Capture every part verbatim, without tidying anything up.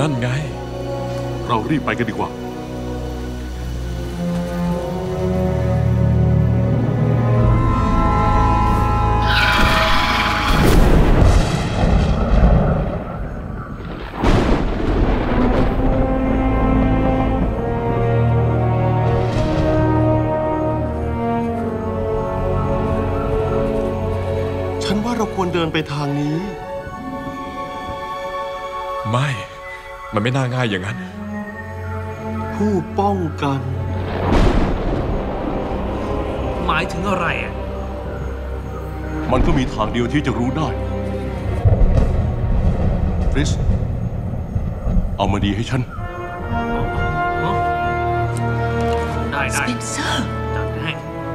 นั่นไงเรารีบไปกันดีกว่าฉันว่าเราควรเดินไปทางนี้ไม่มันไม่น่าง่ายอย่างนั้นผู้ป้องกันหมายถึงอะไรอ่ะมันก็มีทางเดียวที่จะรู้ได้คริสเอามาดีให้ฉันได้ได้สเปนเซอร์จัดให้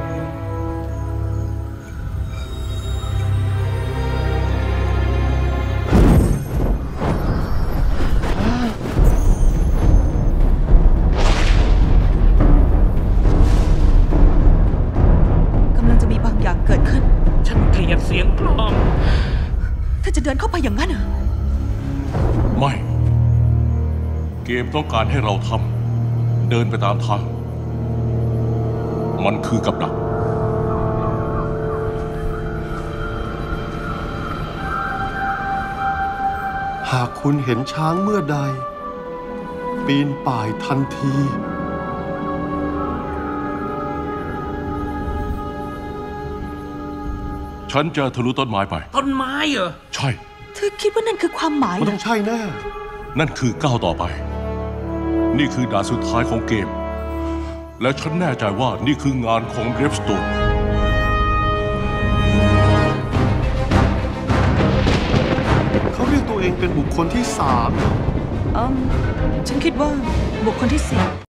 กำลังจะมีบางอย่างเกิดขึ้นฉันเกลียดเสียงกลองถ้าจะเดินเข้าไปอย่างนั้นเหรอไม่เกมต้องการให้เราทำเดินไปตามทางมันคือกับดักหากคุณเห็นช้างเมื่อใดปีนป่ายทันทีฉันจะทะลุต้นไม้ไปต้นไม้เหรอใช่เธอคิดว่านั่นคือความหมายมันต้องใช่แน่นั่นคือก้าวต่อไปนี่คือด่านสุดท้ายของเกมและฉันแน่ใจว่านี่คืองานของเรฟสโตนเขาเรียกตัวเองเป็นบุคคลที่สามอืมฉันคิดว่าบุคคลที่สี่